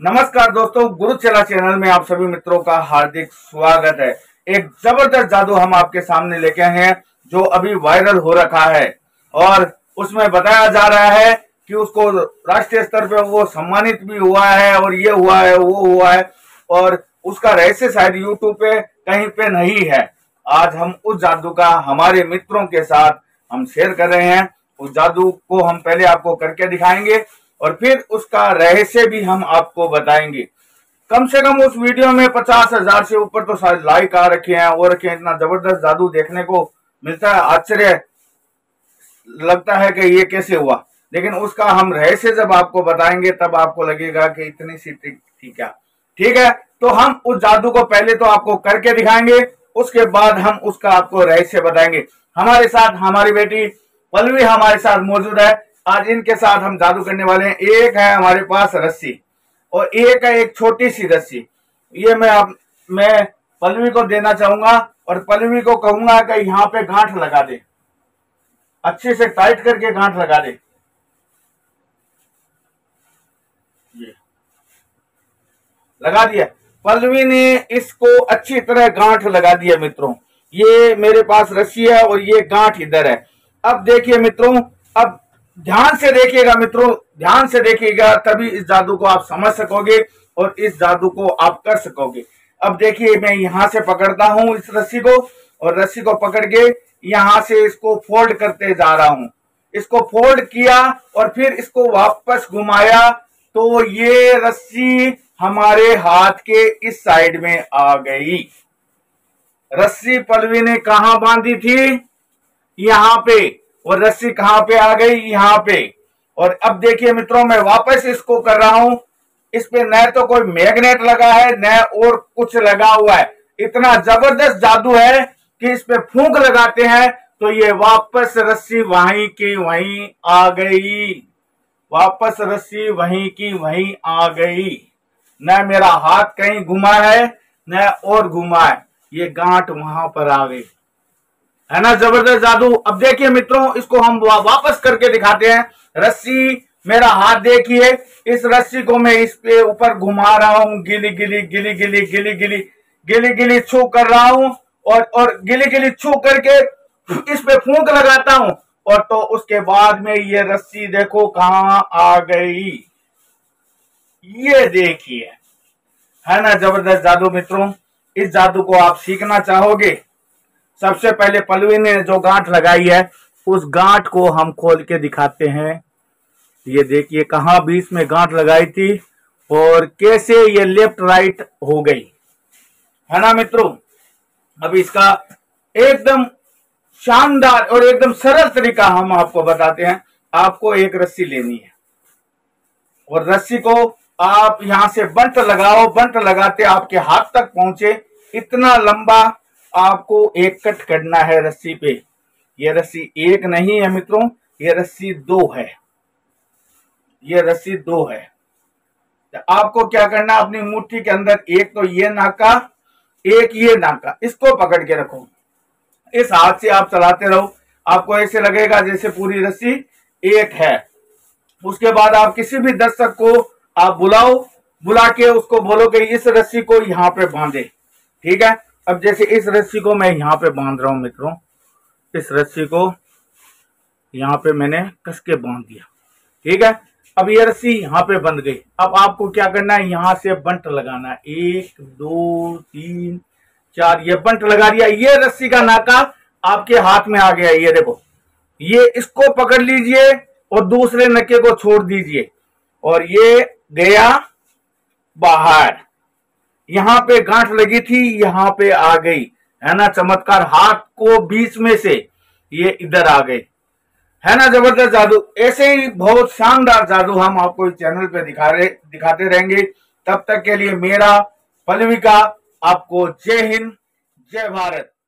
नमस्कार दोस्तों, गुरुचेला चैनल में आप सभी मित्रों का हार्दिक स्वागत है। एक जबरदस्त जादू हम आपके सामने लेके आए हैं जो अभी वायरल हो रखा है और उसमें बताया जा रहा है कि उसको राष्ट्रीय स्तर पे वो सम्मानित भी हुआ है और ये हुआ है वो हुआ है और उसका रहस्य शायद यूट्यूब पे कहीं पे नहीं है। आज हम उस जादू का हमारे मित्रों के साथ हम शेयर कर रहे हैं। उस जादू को हम पहले आपको करके दिखाएंगे और फिर उसका रहस्य भी हम आपको बताएंगे। कम से कम उस वीडियो में 50,000 से ऊपर तो शायद लाइक आ रखे हैं और रखे हैं। इतना जबरदस्त जादू देखने को मिलता है, आश्चर्य लगता है कि ये कैसे हुआ, लेकिन उसका हम रहस्य जब आपको बताएंगे तब आपको लगेगा कि इतनी सी ट्रिक थी क्या। ठीक है, तो हम उस जादू को पहले तो आपको करके दिखाएंगे, उसके बाद हम उसका आपको रहस्य बताएंगे। हमारे साथ हमारी बेटी पल्लवी हमारे साथ मौजूद है। आज इनके साथ हम जादू करने वाले हैं। एक है हमारे पास रस्सी और एक है एक छोटी सी रस्सी। ये मैं पल्लवी को देना चाहूंगा और पल्लवी को कहूंगा कि यहाँ पे गांठ लगा दे, अच्छे से टाइट करके गांठ लगा दे। ये लगा दिया, पल्लवी ने इसको अच्छी तरह गांठ लगा दिया। मित्रों, ये मेरे पास रस्सी है और ये गांठ इधर है। अब देखिए मित्रों, अब ध्यान से देखिएगा मित्रों, ध्यान से देखिएगा, तभी इस जादू को आप समझ सकोगे और इस जादू को आप कर सकोगे। अब देखिए, मैं यहां से पकड़ता हूं इस रस्सी को और रस्सी को पकड़ के यहां से इसको फोल्ड करते जा रहा हूं। इसको फोल्ड किया और फिर इसको वापस घुमाया तो ये रस्सी हमारे हाथ के इस साइड में आ गई। रस्सी पल्लवी ने कहां बांधी थी? यहां पे। और रस्सी कहां पे आ गई? यहां पे। और अब देखिए मित्रों, मैं वापस इसको कर रहा हूं। इस पे न तो कोई मैग्नेट लगा है न और कुछ लगा हुआ है। इतना जबरदस्त जादू है कि इस पे फूंक लगाते हैं तो ये वापस रस्सी वहीं की वहीं आ गई। वापस रस्सी वहीं की वहीं आ गई। न मेरा हाथ कहीं घुमा है न और घुमा है, ये गांठ वहां पर आ गई। है ना जबरदस्त जादू। अब देखिए मित्रों, इसको हम वापस करके दिखाते हैं। रस्सी, मेरा हाथ देखिए, इस रस्सी को मैं इस पे ऊपर घुमा रहा हूं, गिली गिली गिली गिली गिली गिली गिली गिली छू कर रहा हूं और गिली गिली छू करके इस पे फूंक लगाता हूं और तो उसके बाद में ये रस्सी देखो कहां आ गई। ये देखिए, है ना जबरदस्त जादू। मित्रों, इस जादू को आप सीखना चाहोगे? सबसे पहले पल्लवी ने जो गांठ लगाई है उस गांठ को हम खोल के दिखाते हैं। ये देखिए कहां बीच में गांठ लगाई थी और कैसे ये लेफ्ट राइट हो गई, है ना मित्रों। अब इसका एकदम शानदार और एकदम सरल तरीका हम आपको बताते हैं। आपको एक रस्सी लेनी है और रस्सी को आप यहां से बंट लगाओ, बंट लगाते आपके हाथ तक पहुंचे इतना लंबा आपको एक कट करना है रस्सी पे। ये रस्सी एक नहीं है मित्रों, ये रस्सी दो है। ये रस्सी दो है। तो आपको क्या करना, अपनी मुट्ठी के अंदर एक तो ये नाका, एक ये नाका, इसको पकड़ के रखो। इस हाथ से आप चलाते रहो, आपको ऐसे लगेगा जैसे पूरी रस्सी एक है। उसके बाद आप किसी भी दर्शक को आप बुलाओ, बुला के उसको बोलो कि इस रस्सी को यहाँ पे बांधे। ठीक है, अब जैसे इस रस्सी को मैं यहाँ पे बांध रहा हूं मित्रों, इस रस्सी को यहाँ पे मैंने कस के बांध दिया। ठीक है, अब ये रस्सी यहाँ पे बंध गई। अब आपको क्या करना है, यहाँ से बंट लगाना है। 1 2 3 4, ये बंट लगा दिया। ये रस्सी का नाका आपके हाथ में आ गया। ये देखो, ये इसको पकड़ लीजिए और दूसरे नक्के को छोड़ दीजिए और ये गया बाहर। यहां पे गांठ लगी थी, यहां पे आ गई, है ना चमत्कार। हाथ को बीच में से ये इधर आ गई, है ना जबरदस्त जादू। ऐसे ही बहुत शानदार जादू हम आपको इस चैनल पे दिखाते रहेंगे। तब तक के लिए मेरा, पल्लवी का आपको जय हिंद, जय भारत।